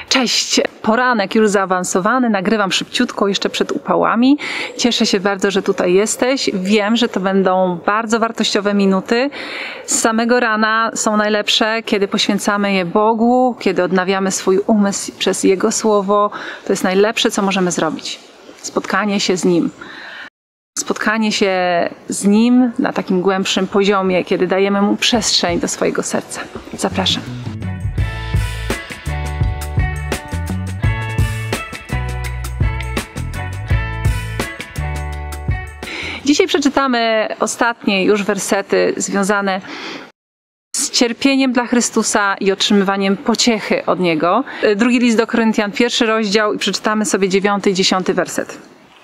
Cześć! Poranek już zaawansowany, nagrywam szybciutko jeszcze przed upałami. Cieszę się bardzo, że tutaj jesteś. Wiem, że to będą bardzo wartościowe minuty. Z samego rana są najlepsze, kiedy poświęcamy je Bogu, kiedy odnawiamy swój umysł przez Jego Słowo. To jest najlepsze, co możemy zrobić. Spotkanie się z Nim. Spotkanie się z Nim na takim głębszym poziomie, kiedy dajemy Mu przestrzeń do swojego serca. Zapraszam. Dzisiaj przeczytamy ostatnie już wersety związane z cierpieniem dla Chrystusa i otrzymywaniem pociechy od Niego. Drugi list do Koryntian, 1 rozdział i przeczytamy sobie 9 i 10 werset.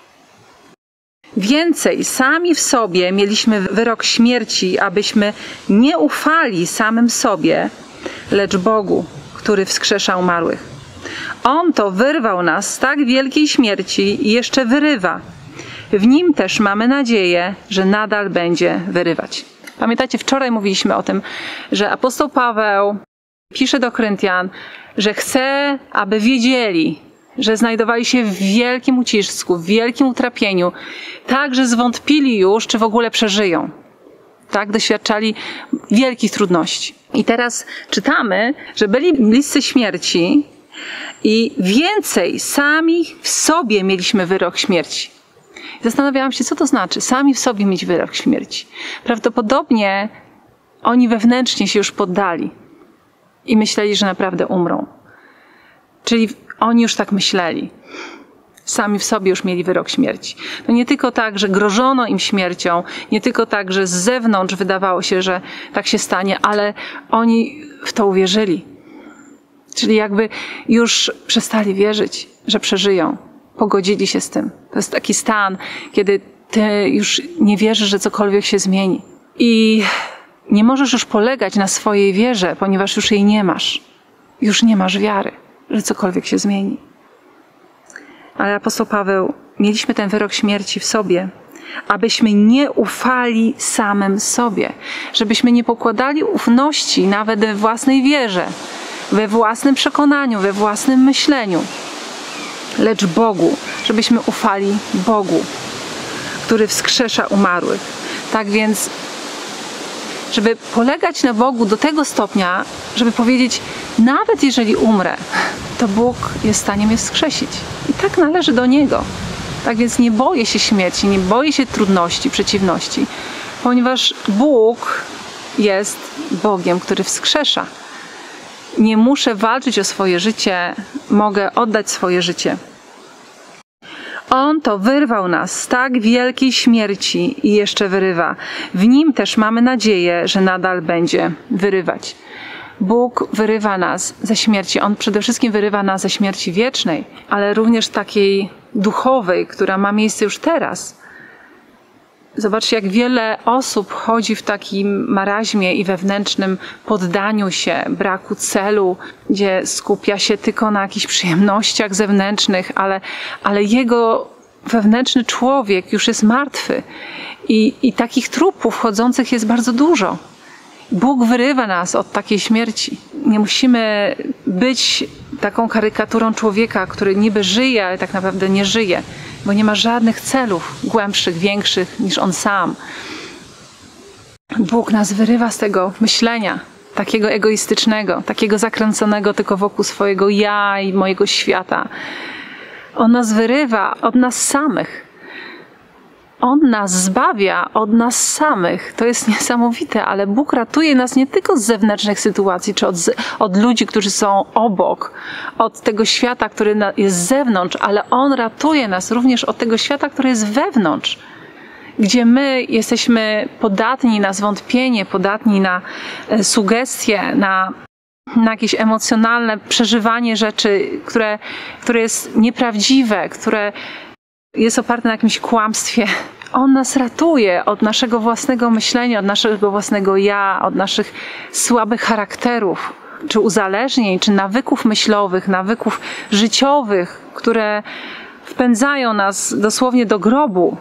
Więcej sami w sobie mieliśmy wyrok śmierci, abyśmy nie ufali samym sobie, lecz Bogu, który wskrzesza umarłych. On to wyrwał nas z tak wielkiej śmierci i jeszcze wyrywa. W Nim też mamy nadzieję, że nadal będzie wyrywać. Pamiętacie, wczoraj mówiliśmy o tym, że apostoł Paweł pisze do Koryntian, że chce, aby wiedzieli, że znajdowali się w wielkim ucisku, w wielkim utrapieniu, tak, że zwątpili już, czy w ogóle przeżyją. Tak, doświadczali wielkich trudności. I teraz czytamy, że byli bliscy śmierci i więcej sami w sobie mieliśmy wyrok śmierci. Zastanawiałam się, co to znaczy, sami w sobie mieć wyrok śmierci. Prawdopodobnie oni wewnętrznie się już poddali i myśleli, że naprawdę umrą. Czyli oni już tak myśleli. Sami w sobie już mieli wyrok śmierci. To nie tylko tak, że grożono im śmiercią, nie tylko tak, że z zewnątrz wydawało się, że tak się stanie, ale oni w to uwierzyli. Czyli jakby już przestali wierzyć, że przeżyją. Pogodzili się z tym. To jest taki stan, kiedy ty już nie wierzysz, że cokolwiek się zmieni. I nie możesz już polegać na swojej wierze, ponieważ już jej nie masz. Już nie masz wiary, że cokolwiek się zmieni. Ale apostoł Paweł, mieliśmy ten wyrok śmierci w sobie, abyśmy nie ufali samym sobie. Żebyśmy nie pokładali ufności nawet we własnej wierze, we własnym przekonaniu, we własnym myśleniu. Lecz Bogu, żebyśmy ufali Bogu, który wskrzesza umarłych. Tak więc, żeby polegać na Bogu do tego stopnia, żeby powiedzieć, nawet jeżeli umrę, to Bóg jest w stanie mnie wskrzesić. I tak należy do Niego. Tak więc nie boję się śmierci, nie boję się trudności, przeciwności, ponieważ Bóg jest Bogiem, który wskrzesza. Nie muszę walczyć o swoje życie, mogę oddać swoje życie. On to wyrwał nas z tak wielkiej śmierci i jeszcze wyrywa. W Nim też mamy nadzieję, że nadal będzie wyrywać. Bóg wyrywa nas ze śmierci. On przede wszystkim wyrywa nas ze śmierci wiecznej, ale również takiej duchowej, która ma miejsce już teraz. Zobaczcie, jak wiele osób chodzi w takim maraźmie i wewnętrznym poddaniu się, braku celu, gdzie skupia się tylko na jakichś przyjemnościach zewnętrznych, ale jego wewnętrzny człowiek już jest martwy. I takich trupów chodzących jest bardzo dużo. Bóg wyrywa nas od takiej śmierci. Nie musimy być taką karykaturą człowieka, który niby żyje, ale tak naprawdę nie żyje, bo nie ma żadnych celów głębszych, większych niż on sam. Bóg nas wyrywa z tego myślenia, takiego egoistycznego, takiego zakręconego tylko wokół swojego ja i mojego świata. On nas wyrywa od nas samych. On nas zbawia od nas samych. To jest niesamowite, ale Bóg ratuje nas nie tylko z zewnętrznych sytuacji, czy od ludzi, którzy są obok, od tego świata, który jest z zewnątrz, ale On ratuje nas również od tego świata, który jest wewnątrz, gdzie my jesteśmy podatni na zwątpienie, podatni na sugestie, na jakieś emocjonalne przeżywanie rzeczy, które jest nieprawdziwe, które jest oparte na jakimś kłamstwie. On nas ratuje od naszego własnego myślenia, od naszego własnego ja, od naszych słabych charakterów, czy uzależnień, czy nawyków myślowych, nawyków życiowych, które wpędzają nas dosłownie do grobu.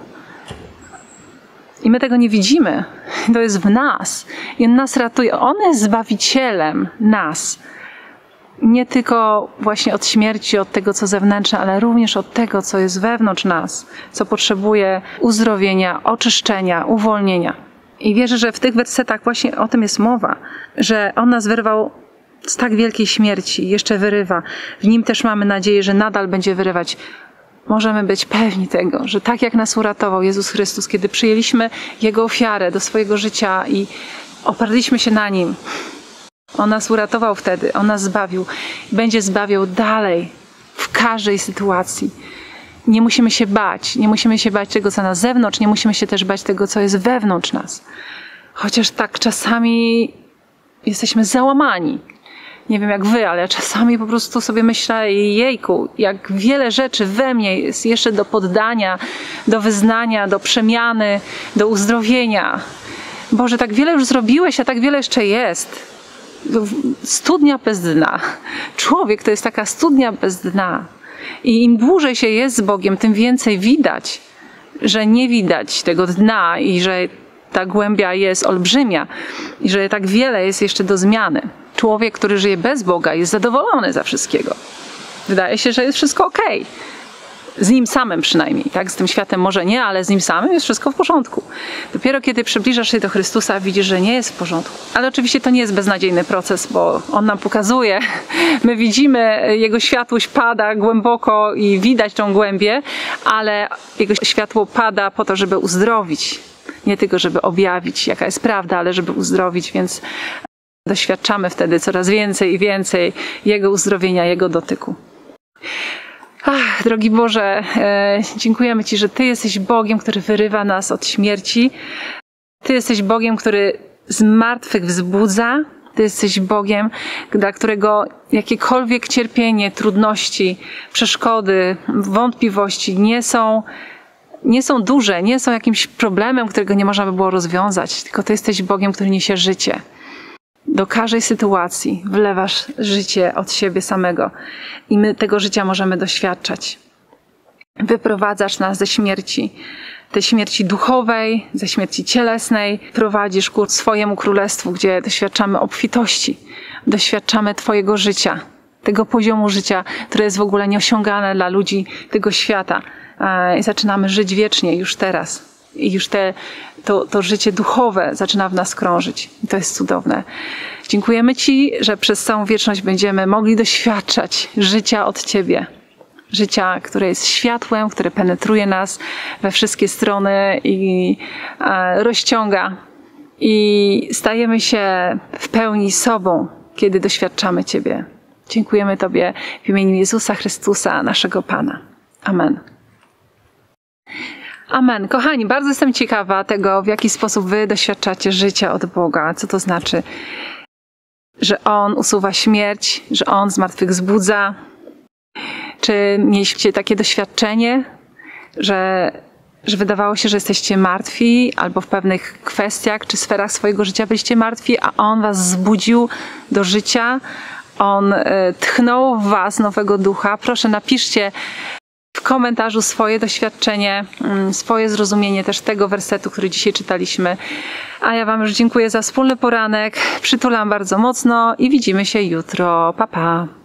I my tego nie widzimy. To jest w nas. I On nas ratuje. On jest Zbawicielem nas. Nie tylko właśnie od śmierci, od tego, co zewnętrzne, ale również od tego, co jest wewnątrz nas, co potrzebuje uzdrowienia, oczyszczenia, uwolnienia. I wierzę, że w tych wersetach właśnie o tym jest mowa, że On nas wyrwał z tak wielkiej śmierci, jeszcze wyrywa. W Nim też mamy nadzieję, że nadal będzie wyrywać. Możemy być pewni tego, że tak jak nas uratował Jezus Chrystus, kiedy przyjęliśmy Jego ofiarę do swojego życia i oparliśmy się na Nim, On nas uratował wtedy, On nas zbawił. Będzie zbawiał dalej, w każdej sytuacji. Nie musimy się bać. Nie musimy się bać tego, co na zewnątrz. Nie musimy się też bać tego, co jest wewnątrz nas. Chociaż tak czasami jesteśmy załamani. Nie wiem jak wy, ale czasami po prostu sobie myślę, jejku, jak wiele rzeczy we mnie jest jeszcze do poddania, do wyznania, do przemiany, do uzdrowienia. Boże, tak wiele już zrobiłeś, a tak wiele jeszcze jest. Studnia bez dna. Człowiek to jest taka studnia bez dna. I im dłużej się jest z Bogiem, tym więcej widać, że nie widać tego dna i że ta głębia jest olbrzymia i że tak wiele jest jeszcze do zmiany. Człowiek, który żyje bez Boga, jest zadowolony ze wszystkiego. Wydaje się, że jest wszystko okej. Z nim samym przynajmniej, tak? Z tym światem może nie, ale z nim samym jest wszystko w porządku. Dopiero kiedy przybliżasz się do Chrystusa, widzisz, że nie jest w porządku. Ale oczywiście to nie jest beznadziejny proces, bo On nam pokazuje, my widzimy, Jego światłość pada głęboko i widać tą głębię, ale Jego światło pada po to, żeby uzdrowić. Nie tylko, żeby objawić, jaka jest prawda, ale żeby uzdrowić, więc doświadczamy wtedy coraz więcej i więcej Jego uzdrowienia, Jego dotyku. Ach, drogi Boże, dziękujemy Ci, że Ty jesteś Bogiem, który wyrywa nas od śmierci. Ty jesteś Bogiem, który z martwych wzbudza. Ty jesteś Bogiem, dla którego jakiekolwiek cierpienie, trudności, przeszkody, wątpliwości nie są duże, nie są jakimś problemem, którego nie można by było rozwiązać. Tylko Ty jesteś Bogiem, który niesie życie. Do każdej sytuacji wlewasz życie od siebie samego i my tego życia możemy doświadczać. Wyprowadzasz nas ze śmierci, tej śmierci duchowej, ze śmierci cielesnej. Prowadzisz ku swojemu królestwu, gdzie doświadczamy obfitości, doświadczamy Twojego życia, tego poziomu życia, które jest w ogóle nieosiągane dla ludzi tego świata. I zaczynamy żyć wiecznie już teraz. I już to życie duchowe zaczyna w nas krążyć. I to jest cudowne. Dziękujemy Ci, że przez całą wieczność będziemy mogli doświadczać życia od Ciebie. Życia, które jest światłem, które penetruje nas we wszystkie strony i rozciąga. I stajemy się w pełni sobą, kiedy doświadczamy Ciebie. Dziękujemy Tobie w imieniu Jezusa Chrystusa, naszego Pana. Amen. Amen. Kochani, bardzo jestem ciekawa tego, w jaki sposób wy doświadczacie życia od Boga. Co to znaczy, że On usuwa śmierć, że On z martwych wzbudza. Czy mieliście takie doświadczenie, że wydawało się, że jesteście martwi albo w pewnych kwestiach czy sferach swojego życia byliście martwi, a On was zbudził do życia. On tchnął w was nowego ducha. Proszę, napiszcie w komentarzu swoje doświadczenie, swoje zrozumienie też tego wersetu, który dzisiaj czytaliśmy. A ja wam już dziękuję za wspólny poranek. Przytulam bardzo mocno i widzimy się jutro. Pa, pa.